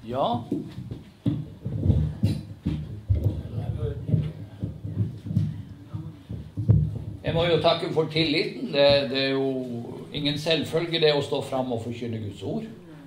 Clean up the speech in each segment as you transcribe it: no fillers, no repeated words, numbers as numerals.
Ja. Jeg må jo takke for tilliten. Det er jo ingen selvfølge det å stå frem og forkynne Guds ord.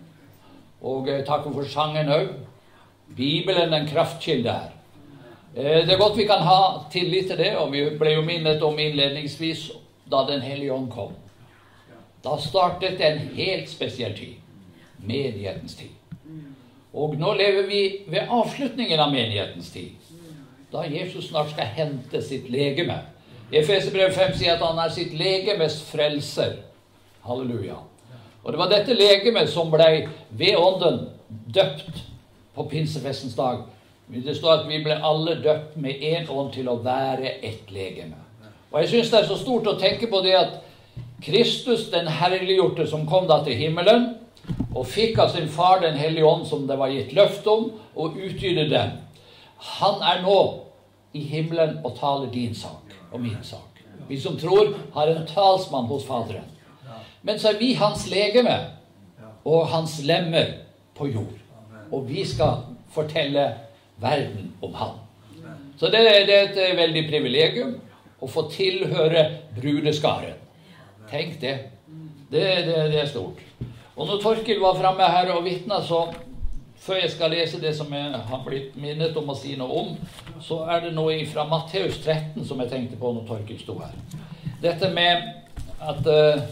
Og takke for sangen også. Bibelen en kraftkilde her. Det er godt vi kan ha tillit til det, og vi ble jo minnet om innledningsvis da Den Hellige Ånd kom. Da startet en helt spesiell tid. Menighetens tid. Og nå lever vi ved avslutningen av menighetens tid. Da Jesus snart skal hente sitt legeme. Efeserbrev 5 sier at han er sitt legemes frelser. Halleluja. Og det var dette legemet som ble ved ånden døpt på pinsefestens dag. Det står at vi ble alle døpt med en ånd til å være et legeme. Og jeg synes det er så stort å tenke på det at Kristus, den herliggjorte som kom da til himmelen, og fikk av sin far den hellige ånd som det var gitt løft om, og utgyte den. Han er nå i himmelen og taler din sak og min sak. Vi som tror har en talsmann hos Faderen. Men så er vi hans legeme og hans lemmer på jord. Og vi skal fortelle verden om han. Så det er et veldig privilegium å få tilhøre brudeskaren. Tenk det. Det er stort. Og når Torkild var fremme her og vittnet, så før jeg skal lese det som jeg har blitt minnet om å si noe om, så er det noe fra Matteus 13 som jeg tenkte på når Torkild stod her. Dette med at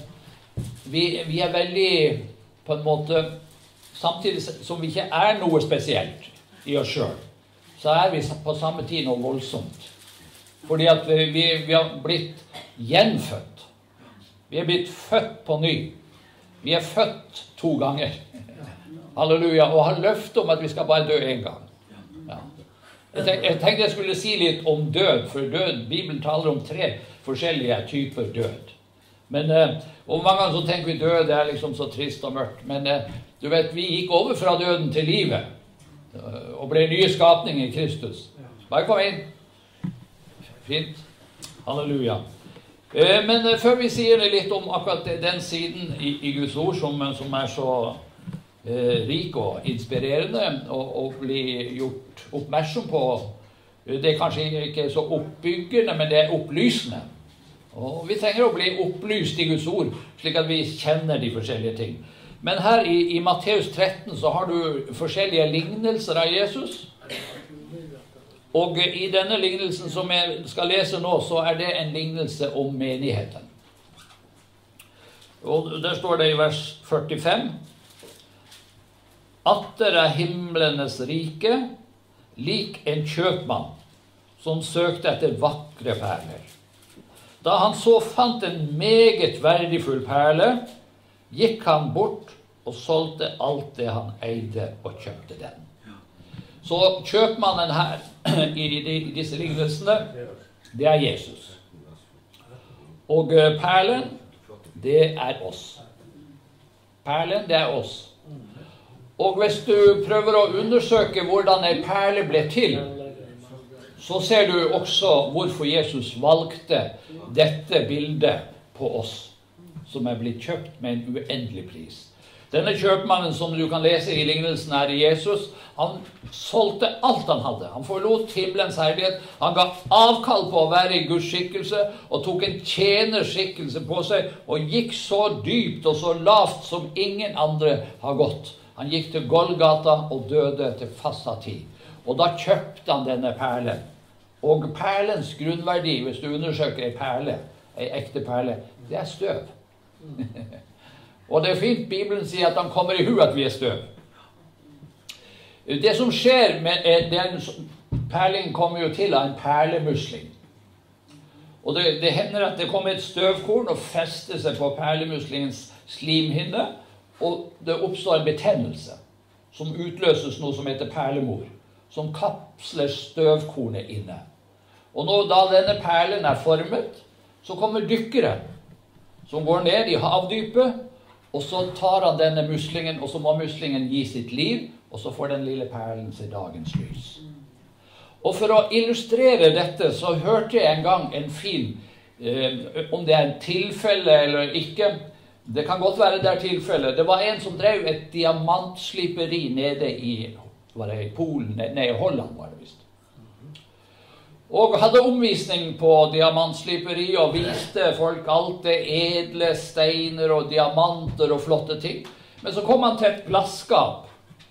vi er veldig, på en måte, samtidig som vi ikke er noe spesielt i oss selv, så er vi på samme tid noe voldsomt. Fordi at vi har blitt gjenfødt. Vi er blitt født på ny. Vi er født 2 ganger. Halleluja. Og har løfte om at vi skal bare dø en gang. Ja. Jeg tenkte jeg skulle si litt om død, for død, Bibelen taler om 3 forskjellige typer død. Men, og mange ganger så tenker vi død, det er liksom så trist og mørkt. Men du vet, vi gikk over fra døden til livet, og ble nye skapninger i Kristus. Bare kom inn. Fint. Halleluja. Men før vi sier litt om akkurat den siden i Guds ord som er så rik og inspirerende og bli gjort oppmerksom på, det er kanskje ikke så oppbyggende, men det er opplysende. Og vi trenger å bli opplyst i Guds ord, slik at vi kjenner de forskjellige ting. Men her i Matteus 13 så har du forskjellige lignelser av Jesus. Og i denne lignelsen som jeg skal lese nå, så er det en lignelse om menigheten. Og der står det i vers 45. Atter er himmelenes rike, lik en kjøpmann, som søkte etter vakre perler. Da han så fant en meget verdifull perle, gikk han bort og solgte alt det han eide og kjøpte den. Så kjøpmannen her i disse lignelsene, det er Jesus. Og perlen, det er oss. Perlen, det er oss. Og hvis du prøver å undersøke hvordan en perle ble til, så ser du også hvorfor Jesus valgte dette bildet på oss, som er blitt kjøpt med en uendelig pris. Denne kjøpmannen som du kan lese i lignelsen her i Jesus, han solgte alt han hadde. Han forlot himmelens herlighet. Han ga avkall på å være i Guds skikkelse og tok en tjenerskikkelse på seg og gikk så dypt og så lavt som ingen andre har gått. Han gikk til Golgata og døde til fastsatt tid. Og da kjøpte han denne perlen. Og perlens grunnverdi, hvis du undersøker en perle, en ekte perle, det er støv. Og det er fint, Bibelen sier at han kommer i hu at vi er støv. Det som skjer med den perlingen kommer jo til av en perlemusling. Og det hender at det kommer et støvkorn og fester seg på perlemuslingens slimhinne, og det oppstår en betennelse som utløses noe som heter perlemor, som kapsler støvkornet inne. Og da denne perlen er formet, så kommer dykkere som går ned i havdypet, og så tar han denne muslingen, og så må muslingen gi sitt liv, og så får den lille perlen seg dagens lys. Og for å illustrere dette, så hørte jeg en gang en film, om det er en tilfelle eller ikke, Det kan godt være det tilfellet. Det var en som drev et diamantsliperi nede i Polen, nei, i Holland var det visst. Og hadde omvisning på diamantsliperi og viste folk alt det edle steiner og diamanter og flotte ting. Men så kom han til et glasskap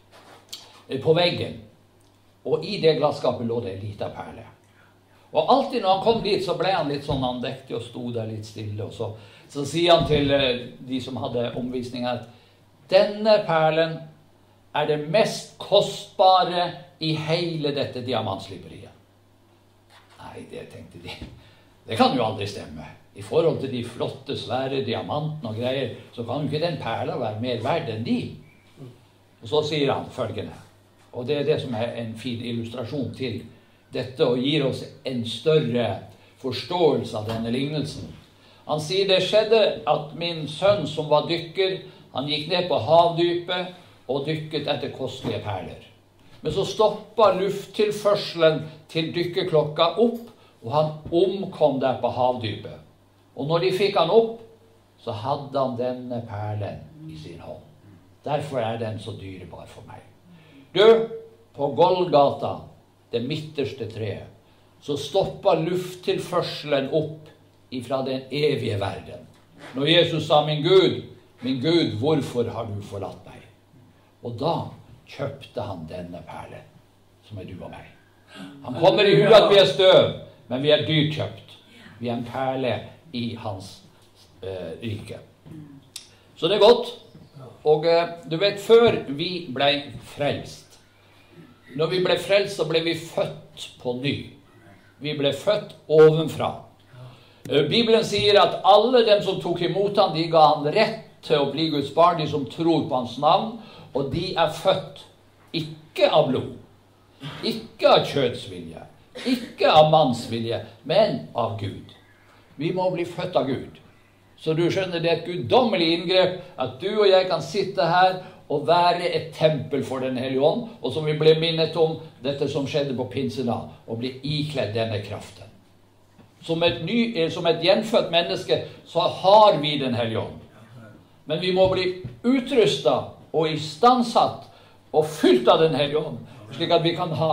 på veggen, og i det glasskapet lå det en liten perle. Og alltid når han kom dit, så ble han litt sånn andektig og stod der litt stille, og så sier han til de som hadde omvisning at denne perlen er det mest kostbare i hele dette diamantslipperiet. Nei, det tenkte de. Det kan jo aldri stemme. I forhold til de flotte, svære diamantene og greier, så kan jo ikke den perla være mer verd enn de. Og så sier han følgende, og det er det som er en fin illustrasjon til dette, og gir oss en større forståelse av denne lignelsen. Han sier, det skjedde at min sønn som var dykker, han gikk ned på havdypet og dykket etter kostelige perler. Men så stoppet lufttilførselen til dykkerklokka opp, og han omkom der på havdypet. Og når de fikk han opp, så hadde han denne perlen i sin hånd. Derfor er den så dyrebar for meg. Du, på Golgata, det midterste treet, så stoppet lufttilførselen opp ifra den evige verden. Når Jesus sa, min Gud, hvorfor har du forlatt meg? Og da kjøpte han denne perlen, som er du og meg. Han kommer i huet at vi er støv, men vi er dyrt kjøpt. Vi er en perle i hans rike. Så det er godt. Og du vet, før vi ble frelst, når vi ble frelst, så ble vi født på ny. Vi ble født ovenfra. Bibelen sier at alle dem som tok imot han, de ga han rett til å bli Guds barn, de som tror på hans navn, og de er født ikke av blod, ikke av kjødsvilje, ikke av mannsvilje, men av Gud. Vi må bli født av Gud. Så du skjønner, det er et guddommelig inngrep at du og jeg kan sitte her og være et tempel for den hellige ånd, og som vi ble minnet om dette som skjedde på pinsedag, og bli ikledd denne kraften. Som et gjenfødt menneske, så har vi den hellige ånd. Men vi må bli utrustet og istandsatt og fylt av den hellige ånd, slik at vi kan ha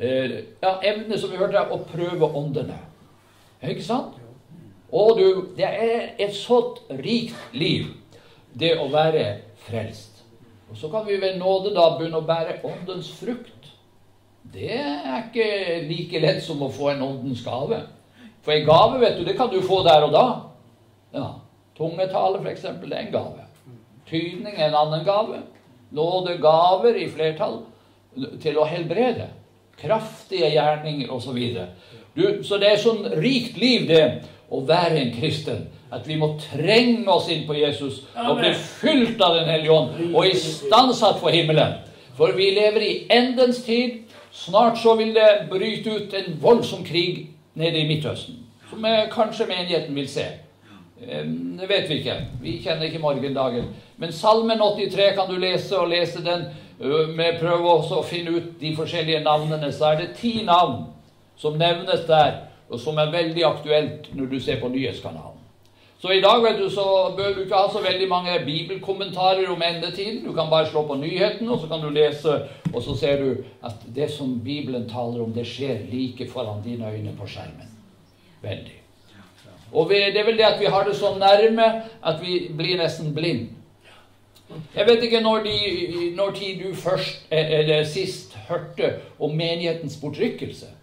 evne, som vi hørte, å prøve åndene. Ikke sant? Og det er et sånt rikt liv, det å være frelst. Og så kan vi ved nåde da begynne å bære åndens frukt. Det er ikke like lett som å få en åndens gave. For en gave, vet du, det kan du få der og da. Ja, tungetale for eksempel, det er en gave. Tydning er en annen gave. Nådegaver i flertall til å helbrede. Kraftige gjerninger og så videre. Så det er sånn rikt liv det å være en kristen, at vi må trenge oss inn på Jesus og bli fylt av den hellige ånd og istandsatt for himmelen. For vi lever i endens tid. Snart så vil det bryte ut en voldsom krig nede i Midtøsten, som kanskje menigheten vil se. Det vet vi ikke. Vi kjenner ikke morgendagen. Men Salmen 83 kan du lese, og lese den med prøve også å finne ut de forskjellige navnene. Så er det 10 navn som nevnes der, og som er veldig aktuelt når du ser på nyhetskanalen. Så i dag, vet du, så bør du ikke ha så veldig mange bibelkommentarer om endetiden. Du kan bare slå på nyheten, og så kan du lese, og så ser du at det som Bibelen taler om, det skjer like foran dine øyne på skjermen. Veldig. Og det er vel det at vi har det så nærme at vi blir nesten blind. Jeg vet ikke når tid du først, eller sist, hørte om menighetens bortrykkelse.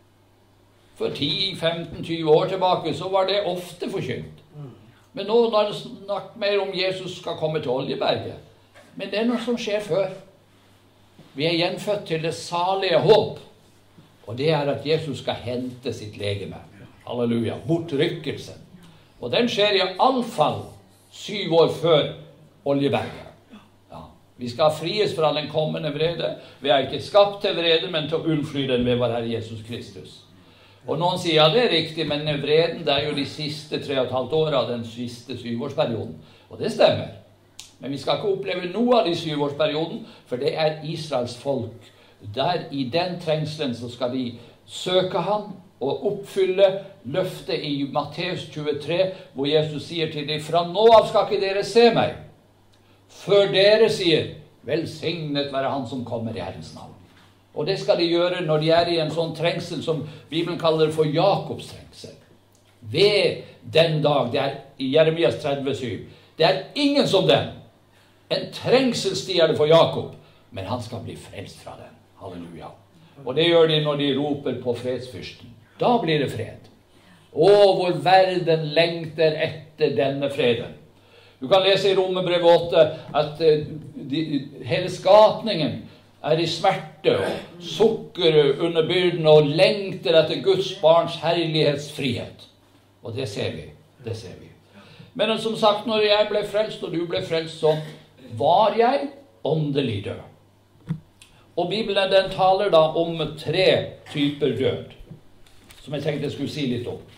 For 10, 15, 20 år tilbake så var det ofte forkynt. Men nå er det snakket mer om Jesus skal komme til Oljeberget. Men det er noe som skjer før. Vi er gjenfødt til det salige håp. Og det er at Jesus skal hente sitt legeme. Halleluja. Bortrykkelsen. Og den skjer i alle fall 7 år før Oljeberget. Ja. Vi skal fries fra den kommende vrede. Vi er ikke skapt til vrede, men til å unnfly den ved vår Herre Jesus Kristus. Og noen sier, ja, det er riktig, men vreden, det er jo de siste 3,5 år av den siste 7-årsperioden. Og det stemmer. Men vi skal ikke oppleve noe av de 7-årsperioden, for det er Israels folk. Der i den trengselen så skal de søke han, og oppfylle løftet i Matteus 23, hvor Jesus sier til dem, fra nå av skal ikke dere se meg, før dere sier, velsignet være han som kommer i Herrens navn. Og det skal de gjøre når de er i en sånn trengsel som Bibelen kaller for Jakobs trengsel. Ved den dag, det er i Jeremias 37, det er ingen som den. En trengselstid er det for Jakob, men han skal bli frelst fra den. Halleluja. Og det gjør de når de roper på fredsfyrsten. Da blir det fred. Å, hvor verden lengter etter denne freden. Du kan lese i Romerbrevet 8 at hele skapningen er i smerte og sukker under byrden og lengter etter Guds barns herlighetsfrihet. Og det ser vi. Det ser vi. Men som sagt, når jeg ble frelst og du ble frelst, så var jeg åndelig død. Og Bibelen den taler da om 3 typer død, som jeg tenkte jeg skulle si litt om.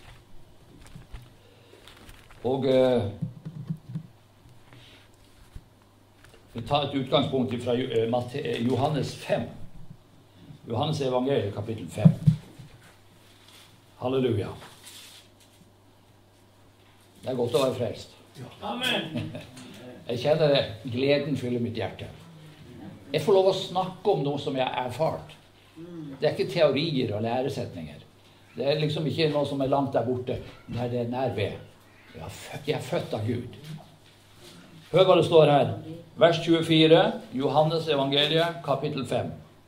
Og vi tar et utgangspunkt fra Johannes 5. Johannes evangeliet, kapittel 5. Halleluja. Det er godt å være frelst. Amen. Jeg kjenner det. Gleden fyller mitt hjerte. Jeg får lov å snakke om noe som jeg har erfart. Det er ikke teorier og læresetninger. Det er liksom ikke noe som er langt der borte. Det er det nær ved. Jeg er født av Gud. Hør hva det står her. Vers 24, Johannes evangeliet, kapittel 5.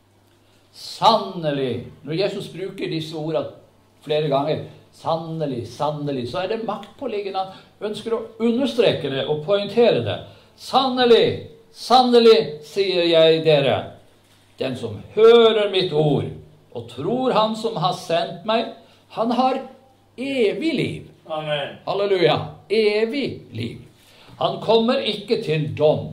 Sannelig, når Jesus bruker disse ordene flere ganger, sannelig, sannelig, så er det maktpåliggende. Han ønsker å understreke det og poengtere det. Sannelig, sannelig, sier jeg dere, den som hører mitt ord og tror han som har sendt meg, han har evig liv. Amen. Halleluja, evig liv. Han kommer ikke til dom.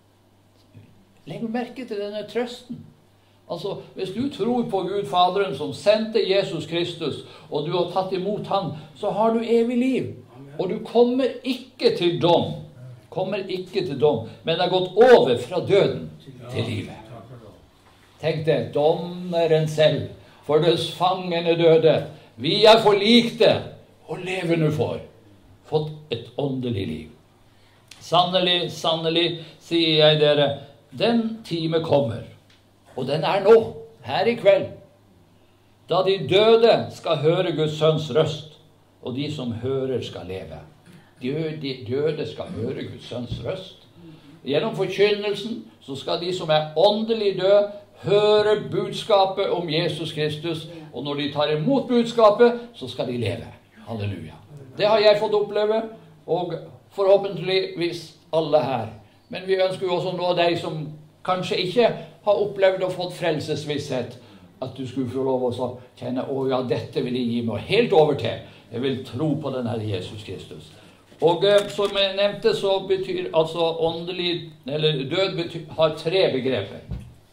Legg merke til denne trøsten. Altså, hvis du tror på Gud Faderen som sendte Jesus Kristus, og du har tatt imot han, så har du evig liv. Og du kommer ikke til dom. Kommer ikke til dom, men har gått over fra døden til livet. Tenk deg, dommeren selv, for dess fangene døde. Vi er forlikte, og lever nå for. Fått et åndelig liv. Sannelig, sannelig, sier jeg dere, den time kommer, og den er nå, her i kveld, da de døde skal høre Guds sønns røst, og de som hører skal leve. De døde skal høre Guds sønns røst. Gjennom forkynnelsen så skal de som er åndelig døde høre budskapet om Jesus Kristus, og når de tar imot budskapet, så skal de leve. Halleluja. Det har jeg fått oppleve, og forhåpentligvis alle her. Men vi ønsker jo også noe av deg som kanskje ikke har opplevd og fått frelsesvisshet, at du skulle få lov å kjenne, å ja, dette vil jeg gi meg helt over til. Jeg vil tro på den Herre Jesus Kristus. Og som jeg nevnte, så betyr altså åndelig, eller død har 3 begreper.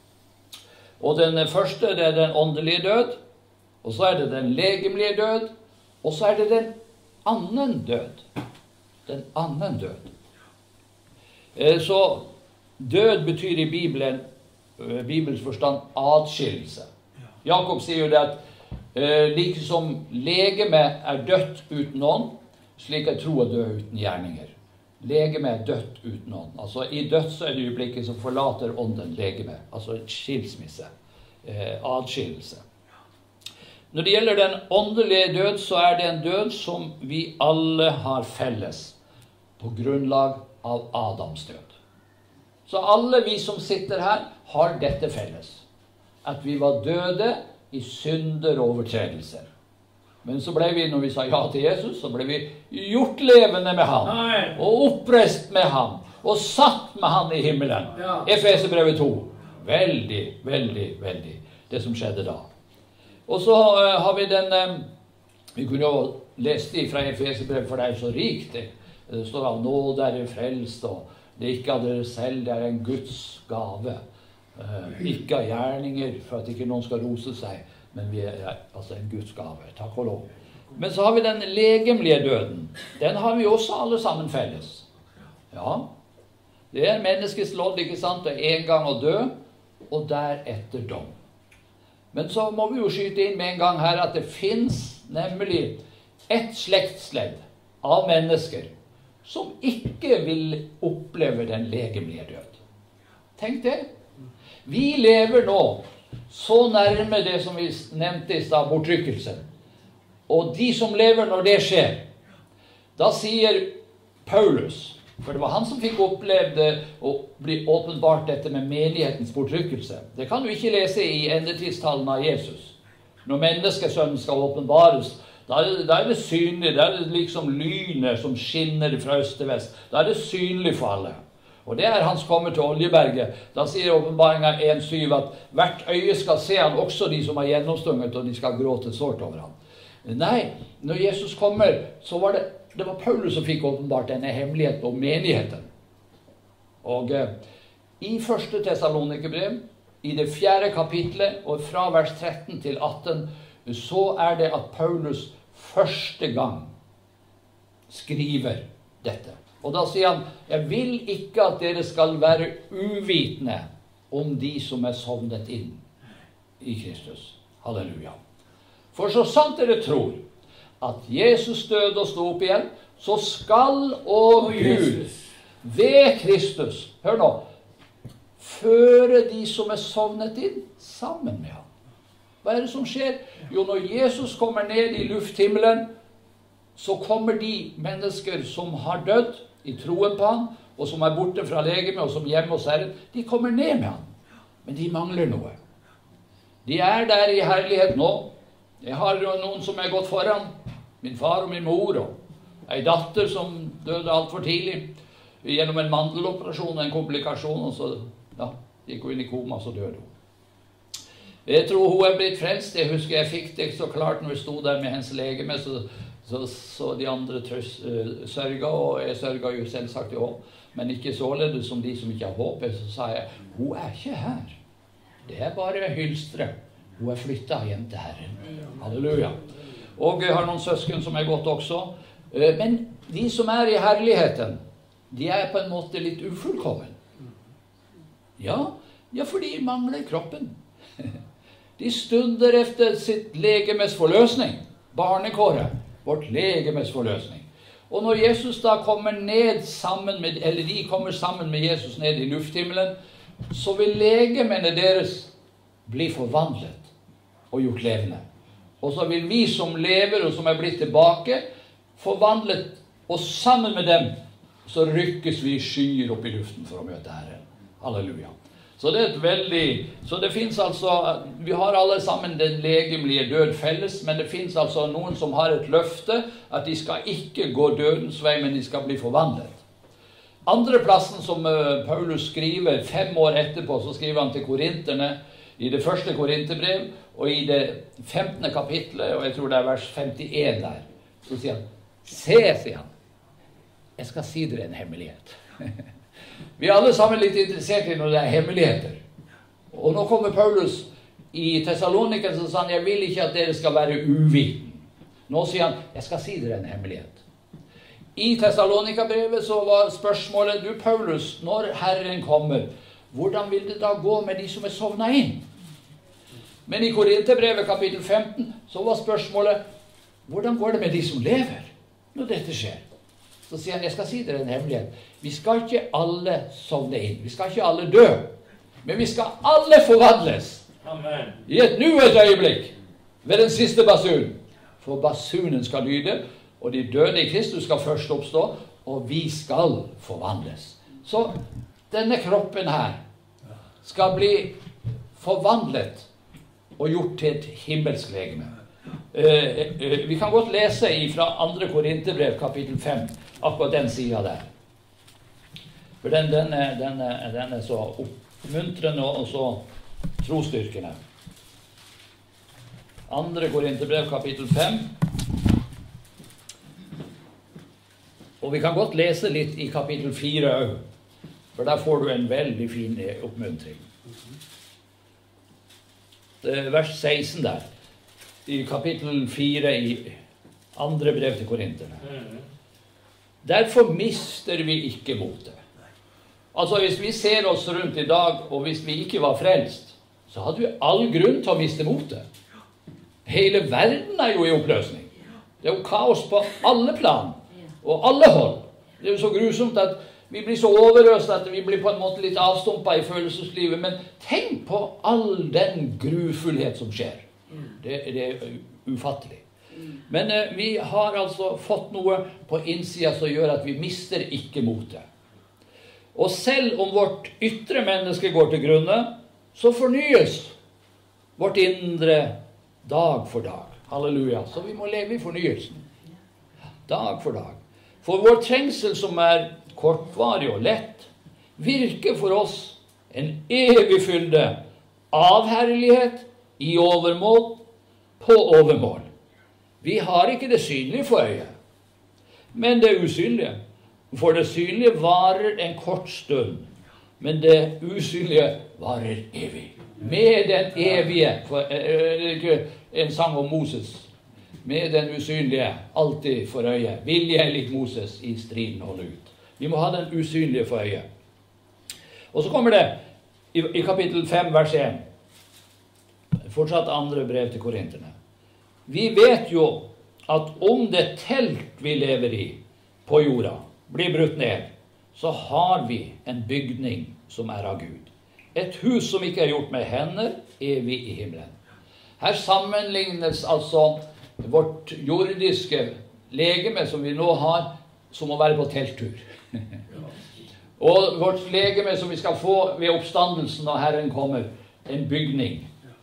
Og den første, det er den åndelige død, og så er det den legemlige død, og så er det den annen død. Den annen død. Så død betyr i Bibelen, Bibels forstand, adskillelse. Jakob sier jo det at like som legeme er dødt uten ånd, slik er tro og død uten gjerninger. Legeme er dødt uten ånd. Altså i dødsøyeblikket så forlater ånden legeme. Altså et skilsmisse, adskillelse. Når det gjelder den åndelige død, så er det en død som vi alle har felles på grunnlag av Adams død. Så alle vi som sitter her har dette felles. At vi var døde i synder og overtredelser. Men så ble vi, når vi sa ja til Jesus, så ble vi gjort levende med ham. Og oppreist med ham. Og satt med ham i himmelen. Efeserbrevet 2. Veldig, veldig, veldig. Det som skjedde da. Og så har vi den, vi kunne jo lese det fra Efeserbrevet, for det er så rikt. Det står av nåde er det frelst, og det er ikke av dere selv, det er en Guds gave. Ikke av gjerninger, for at ikke noen skal rose seg, men vi er altså en Guds gave. Takk og lov. Men så har vi den legemlige døden. Den har vi også alle sammen felles. Ja, det er menneskets lodd, ikke sant? Det er en gang å dø, og deretter dom. Men så må vi jo skyte inn med en gang her at det finnes nemlig et slektsledd av mennesker som ikke vil oppleve den legemlige død. Tenk det. Vi lever nå så nærme det som vi nevnte i stad, bortrykkelsen. Og de som lever når det skjer, da sier Paulus, for det var han som fikk opplevd å bli åpenbart dette med menighetens bortrykkelse. Det kan du ikke lese i endetidstallene av Jesus. Når menneskesønnen skal åpenbares, da er det synlig, da er det liksom lynet som skinner fra øst til vest. Da er det synlig for alle. Og det er hans kommer til Oljeberget. Da sier åpenbaringen 1:7 at hvert øye skal se han, også de som har gjennomstunget, og de skal gråte sårt over han. Nei, når Jesus kommer, så var det var Paulus som fikk åpenbart denne hemmeligheten om menigheten. Og i 1. Tessalonikerbrev, i det 4. kapitlet, og fra vers 13 til 18, så er det at Paulus første gang skriver dette. Og da sier han, jeg vil ikke at dere skal være uvitende om de som er sovnet inn i Kristus. Halleluja. For så sant dere tror at Jesus døde og stod opp igjen, så skal og Gud ved Kristus, hør nå, føre de som er sovnet inn sammen med ham. Hva er det som skjer? Jo, når Jesus kommer ned i lufthimmelen, så kommer de mennesker som har dødd i troen på ham, og som er borte fra legeme, og som hjemme hos Herren, de kommer ned med ham. Men de mangler noe. De er der i herlighet nå. Jeg har jo noen som er gått foran. Min far og min mor, og en datter som døde alt for tidlig, gjennom en mandeloperasjon, en komplikasjon, og så gikk hun inn i koma, så døde hun. Jeg tror hun er blitt frelst. Jeg husker jeg fikk det så klart når vi stod der med hennes legeme, så de andre sørga, og jeg sørga jo selvsagt i håp, men ikke således som de som ikke har håpet. Så sa jeg, hun er ikke her. Det er bare hylstre. Hun er flyttet hjem til Herren. Halleluja. Og jeg har noen søsken som er gått også. Men de som er i herligheten, de er på en måte litt ufullkommen. Ja, for de mangler kroppen. De stunder efter sitt legemes forløsning. Barnekåret, vårt legemes forløsning. Og når Jesus da kommer ned sammen med, eller de kommer sammen med Jesus ned i lufthimmelen, så vil legemene deres bli forvandlet og gjort levende. Og så vil vi som lever og som er blitt tilbake, forvandlet, og sammen med dem, så rykkes vi i skyer opp i luften for å møte Herren. Halleluja. Så det er så det finnes altså, vi har alle sammen den legemlige død felles, men det finnes altså noen som har et løfte, at de skal ikke gå dødens vei, men de skal bli forvandlet. Andre plassen som Paulus skriver 5 år etterpå, så skriver han til korinterne, i det 1. Korinterbrev, og i det 15. kapitlet, og jeg tror det er vers 51 der, så sier han, sier han, jeg skal si dere en hemmelighet. Vi er alle sammen litt interessert i når det er hemmeligheter. Og nå kommer Paulus i Thessaloniken, så sa han, jeg vil ikke at dere skal være uviten. Nå sier han, jeg skal si dere en hemmelighet. I Thessalonika-brevet så var spørsmålet, du Paulus, når Herren kommer, hvordan vil det da gå med de som er sovnet inn? Men i Korinterbrevet kapittel 15 så var spørsmålet, hvordan går det med de som lever når dette skjer? Så sier han, jeg skal si dere en hemmelighet. Vi skal ikke alle sovne inn. Vi skal ikke alle dø. Men vi skal alle forvandles. Amen. I et øyeblikk ved den siste basun. For basunen skal lyde, og de døde i Kristus skal først oppstå, og vi skal forvandles. Så denne kroppen her skal bli forvandlet og gjort til et himmelsk legeme. Vi kan godt lese fra 2. Korinterbrev kapittel 5, akkurat den siden der. For den er så oppmuntrende og så trostyrkende. 2. Korinterbrev kapittel 5. Og vi kan godt lese litt i kapittel 4 også. For der får du en veldig fin oppmuntring. Det er vers 16 der. I kapittel 4 i 2. brev til Korinterne. Derfor mister vi ikke motet. Altså hvis vi ser oss rundt i dag, og hvis vi ikke var frelst, så hadde vi all grunn til å miste motet. Hele verden er jo i oppløsning. Det er jo kaos på alle plan, og alle hold. Det er jo så grusomt at vi blir så overøst at vi blir på en måte litt avstumpet i følelseslivet, men tenk på all den grufullhet som skjer. Det er ufattelig. Men vi har altså fått noe på innsida som gjør at vi mister ikke motet. Og selv om vårt ytre menneske går til grunne, så fornyes vårt indre dag for dag. Halleluja. Så vi må leve i fornyelsen. Dag for dag. For vår trengsel som er kortvarig og lett, virker for oss en evig fylde av herlighet i overmål på overmål. Vi har ikke det synlige for øyet, men det usynlige. For det synlige varer en kort stund, men det usynlige varer evig. Med den evige, ikke en sang om Moses, med den usynlige alltid for øyet, vil jeg lik Moses i striden holde ut. Vi må ha den usynlige for øyet. Og så kommer det i kapittel 5, vers 1. Fortsatt andre brev til korinterne. Vi vet jo at om det telt vi lever i på jorda blir brutt ned, så har vi en bygning som er av Gud. Et hus som ikke er gjort med hender, evig i himmelen. Her sammenlignes altså vårt jordiske legeme som vi nå har, som å være på telttur. Og vårt legeme som vi skal få ved oppstandelsen når Herren kommer, en bygning.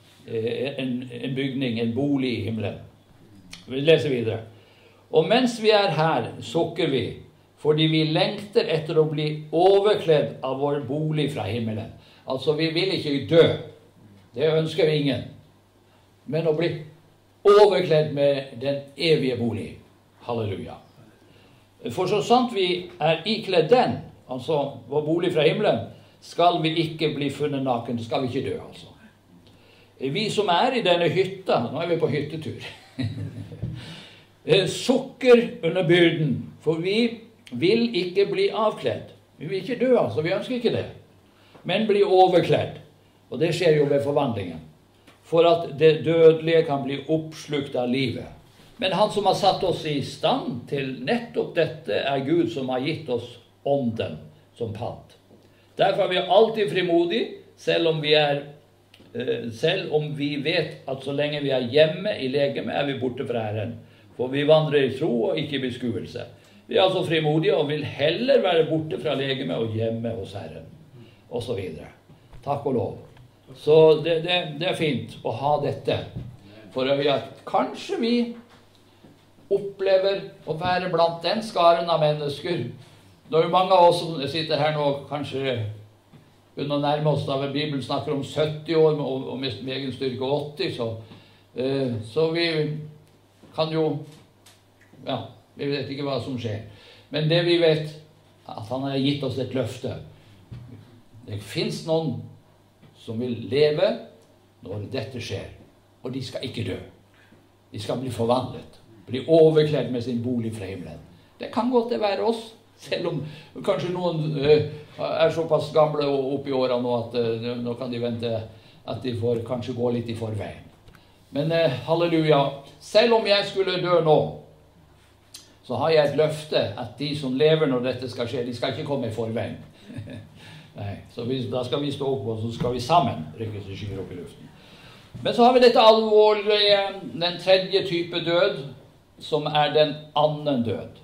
En bygning, en bolig i himmelen. Vi leser videre. Og mens vi er her, sukker vi, fordi vi lengter etter å bli overkledd av vår bolig fra himmelen. Altså, vi vil ikke dø. Det ønsker vi ingen. Men å bli overkledd med den evige bolig. Halleluja. For så sant vi er ikledd den, altså vår bolig fra himmelen, skal vi ikke bli funnet naken, skal vi ikke dø, altså. Vi som er i denne hytta, nå er vi på hyttetur, sukker under byrden, for vi vil ikke bli avkledd. Vi vil ikke dø, altså, vi ønsker ikke det. Men bli overkledd, og det skjer jo ved forvandlingen, for at det dødelige kan bli oppslukt av livet. Men han som har satt oss i stand til nettopp dette, er Gud som har gitt oss ånden som pant. Derfor er vi alltid frimodige, selv om vi vet at så lenge vi er hjemme i legeme, er vi borte fra Herren. For vi vandrer i tro og ikke i beskuelse. Vi er altså frimodige og vil heller være borte fra legeme og hjemme hos Herren. Og så videre. Takk og lov. Så det er fint å ha dette. For at kanskje vi opplever å være blant den skaren av mennesker. Når mange av oss som sitter her nå, kanskje under nærmest av Bibelen snakker om 70 år og med egen styrke 80, så vi kan jo, ja, vi vet ikke hva som skjer. Men det vi vet, at han har gitt oss et løfte. Det finnes noen som vil leve når dette skjer, og de skal ikke dø. De skal bli forvandlet, bli overkledd med sin bolig fra himmelen. Det kan godt det være oss, selv om kanskje noen er såpass gamle og oppe i årene nå at nå kan de vente at de får kanskje gå litt i forveien. Men halleluja, selv om jeg skulle dø nå, så har jeg et løfte at de som lever når dette skal skje, de skal ikke komme i forveien. Nei, så da skal vi stå opp, og så skal vi sammen rykkes i skyer opp i luften. Men så har vi dette alvorlige, den tredje type død, som er den annen død.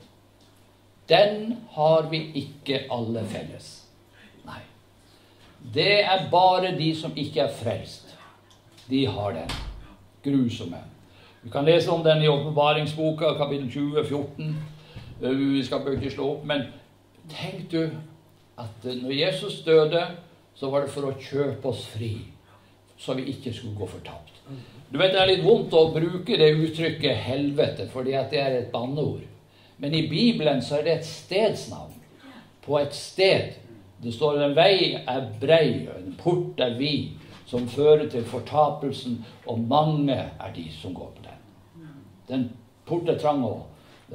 Den har vi ikke alle felles. Nei. Det er bare de som ikke er frelst. De har den. Grusomme. Vi kan lese om den i åpenbaringsboka, kapittel 20, 14. Vi skal ikke slå opp, men tenk du at når Jesus døde, så var det for å kjøpe oss fri, så vi ikke skulle gå fortapt. Du vet, det er litt vondt å bruke det uttrykket helvete, fordi at det er et banneord. Men i Bibelen så er det et stedsnavn. På et sted. Det står en vei er brei, og en port er vid, som fører til fortapelsen, og mange er de som går på den. Den port er trang, og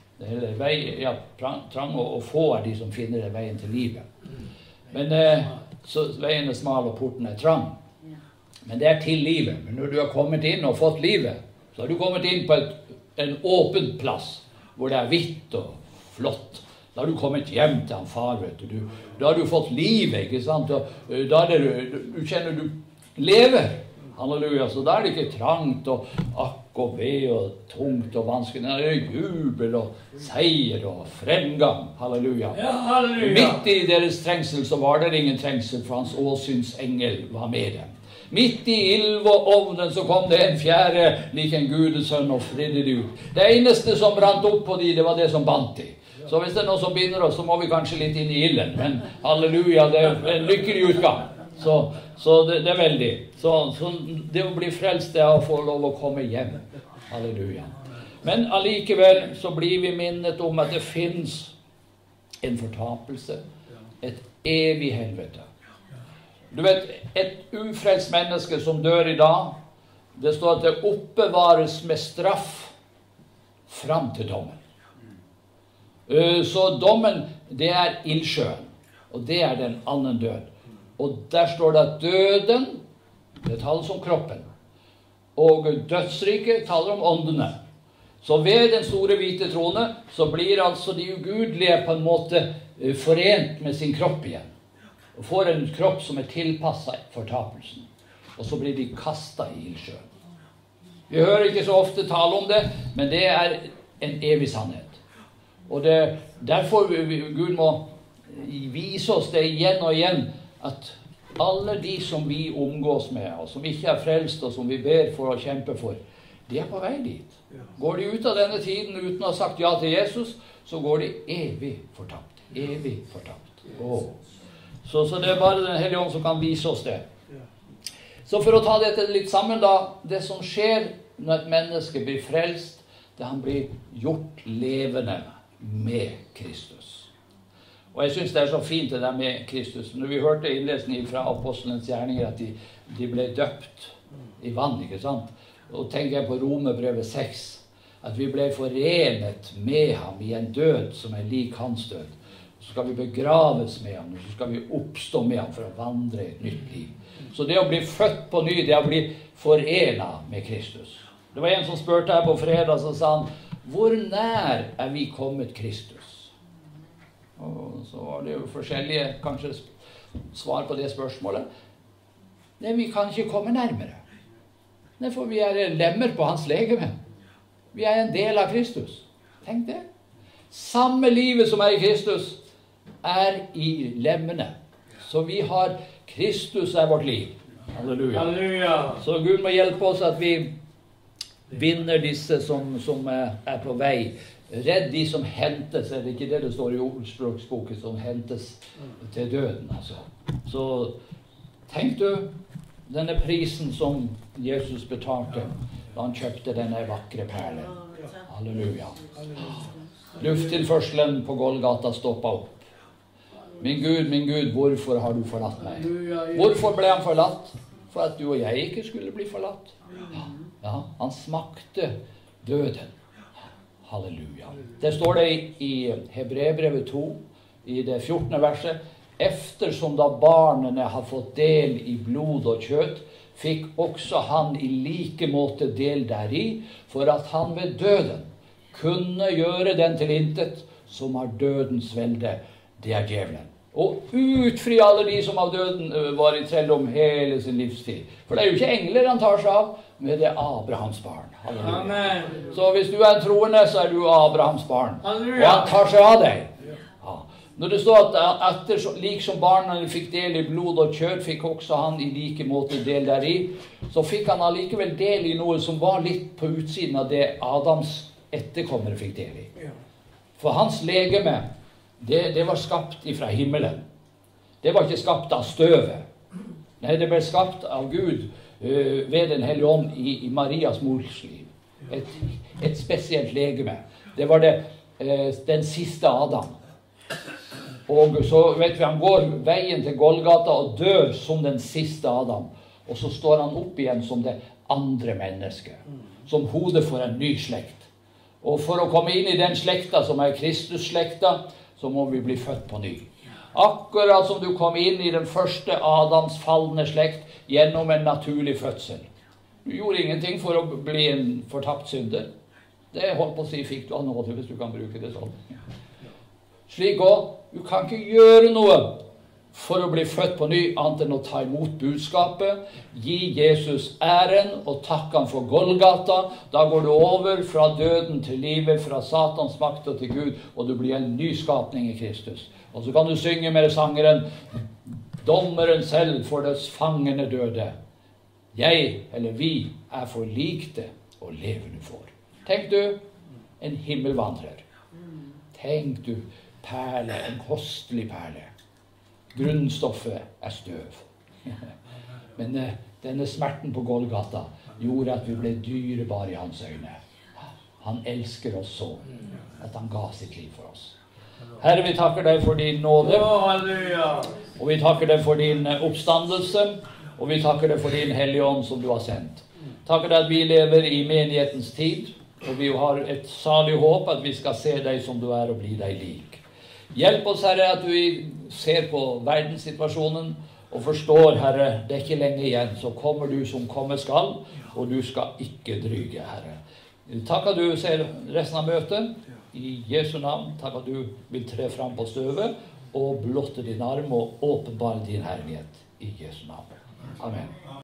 trang og få er de som finner den veien til livet. Men så veien er smal, og porten er trang. Men det til livet. Men når du har kommet inn og fått livet, så har du kommet inn på en åpen plass, hvor det hvitt og flott. Da har du kommet hjem til han far, vet du. Da har du fått livet, ikke sant? Da du kjenner du lever. Halleluja. Så da det ikke trangt og akk og ved og tungt og vanskelig. Da det jubel og seier og fremgang. Halleluja. Ja, halleluja. Midt i deres trengsel så var det ingen trengsel, for hans åsynsengel var med dem. Midt i ilv og ovnen så kom det en fjerde, lik en gudesønn, og fridde de ut. Det eneste som brant opp på de, det var det som bandt de. Så hvis det noe som binder oss, så må vi kanskje litt inn i ilden. Men halleluja, det en lykkelig utgang. Så det veldig. Så det å bli frelst, det å få lov å komme hjem. Halleluja. Men allikevel så blir vi minnet om at det finnes en fortapelse, et evig helvete. Du vet, et ufrelst menneske som dør i dag, det står at det oppbevares med straff fram til dommen. Så dommen, det ildsjøen, og det den annen død. Og der står det at døden, det taler om kroppen, og dødsriket taler om åndene. Så ved den store hvite trone, så blir altså de ugudelige på en måte forent med sin kropp igjen. Og får en kropp som tilpasset fortapelsen. Og så blir de kastet i ildsjøen. Vi hører ikke så ofte tale om det, men det en evig sannhet. Og derfor Gud må vise oss det igjen og igjen, at alle de som vi omgås med, og som ikke frelst, og som vi ber for å kjempe for, de på vei dit. Går de ut av denne tiden uten å ha sagt ja til Jesus, så går de evig fortapt. Evig fortapt. Så det bare Den Hellige Ånd som kan vise oss det. Så for å ta dette litt sammen da, det som skjer når et menneske blir frelst, det han blir gjort levende med Kristus. Og jeg synes det så fint det der med Kristus. Når vi hørte innlesningen fra Apostelens gjerninger, at de ble døpt i vann, ikke sant? Og tenker jeg på Romerbrevet 6, at vi ble forenet med ham i en død som lik hans død. Så skal vi begraves med ham, og så skal vi oppstå med ham for å vandre et nytt liv. Så det å bli født på ny, det å bli forenet med Kristus. Det var en som spurte her på fredag, så sa han, hvor nær vi kommet Kristus? Og så var det jo forskjellige, kanskje, svar på det spørsmålet. Nei, vi kan ikke komme nærmere. Nei, for vi lemmer på hans legeme. Vi en del av Kristus. Tenk det. Samme livet som i Kristus, i lemmene. Så vi har Kristus vårt liv. Halleluja. Halleluja. Så Gud må hjelpe oss at vi vinner disse som på vei. Redd de som hentes, det ikke det står i ordspråksboken, som hentes til døden. Altså. Så tenk du, denne prisen som Jesus betalte da han kjøpte denne vakre perlen. Halleluja. Lufttilførselen på Golgata stoppet opp. Min Gud, hvorfor har du forlatt meg? Hvorfor ble han forlatt? For at du og jeg ikke skulle bli forlatt. Ja, han smakte døden. Halleluja. Det står det i Hebreerbrevet 2, i det 14. verset. Eftersom da barnene har fått del i blod og kjøtt, fikk også han i like måte del deri, for at han ved døden kunne gjøre den til intet som har dødens velde, det djevelen. Og utfri alle de som av døden var i trelldom hele sin livstid. For det jo ikke engler han tar seg av, men det Abrahams barn. Halleluja. Så hvis du en troende, så du Abrahams barn. Halleluja. Og han tar seg av deg. Ja. Når det står at lik som barna fikk del i blod og kjøtt, fikk også han i like måte del deri, så fikk han allikevel del i noe som var litt på utsiden av det Adams etterkommere fikk del i. For hans legeme, det var skapt ifra himmelen. Det var ikke skapt av støvet. Nei, det ble skapt av Gud ved den hellige ånd i Marias mors liv. Et spesielt legeme. Det var den siste Adam. Og så vet vi, han går veien til Golgata og dør som den siste Adam. Og så står han opp igjen som det andre mennesket. Som hodet for en ny slekt. Og for å komme inn i den slekta som Kristus-slekta, så må vi bli født på ny. Akkurat som du kom inn i den første Adams fallende slekt gjennom en naturlig fødsel. Du gjorde ingenting for å bli en fortapt synder. Det holdt på å si fikk du av nåde, hvis du kan bruke det sånn. Slik også, du kan ikke gjøre noe for å bli født på ny, annet enn å ta imot budskapet, gi Jesus æren og takke han for Golgata. Da går du over fra døden til livet, fra Satans makt til Gud, og du blir en nyskapning i Kristus. Og så kan du synge med sangeren, dommeren selv for dets fangene døde. Jeg, eller vi, er forlikte og levende for. Tenk du, en himmelvandrer. Tenk du, perle, en kostelig perle. Grunnstoffet er støv. Men denne smerten på Golgata gjorde at vi ble dyrebare i hans øyne. Han elsker oss så, at han ga sitt liv for oss. Herre, vi takker deg for din nåde, og vi takker deg for din oppstandelse, og vi takker deg for din hellige ånd som du har sendt. Takker deg at vi lever i menighetens tid, og vi har et salig håp at vi skal se deg som du er og bli deg lik. Hjelp oss, Herre, at du ser på verdenssituasjonen og forstår, Herre, det er ikke lenge igjen, så kommer du som komme skal, og du skal ikke dryge, Herre. Takk at du ser resten av møtet. I Jesu navn, takk at du vil tre fram på støvet og blotte din arm og åpenbare din herlighet. I Jesu navn. Amen.